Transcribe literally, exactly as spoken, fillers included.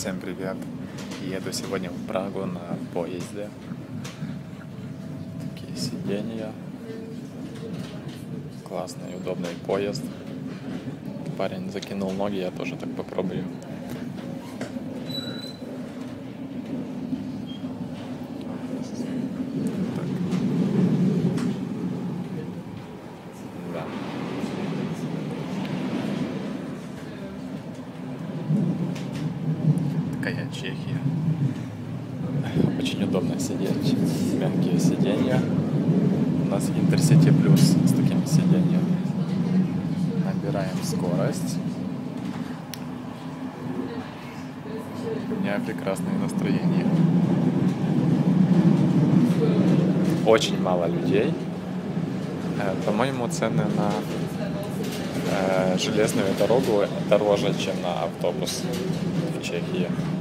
Всем привет! Еду сегодня в Прагу на поезде. Такие сиденья. Классный, удобный поезд. Парень закинул ноги, я тоже так попробую. Так. Да. Такая Чехия. Очень удобно сидеть. Мягкие сиденья. У нас Intercity Plus с такими сиденьями. Набираем скорость. У меня прекрасное настроение. Очень мало людей. По-моему, цены на железную дорогу дороже, чем на автобус в Чехии.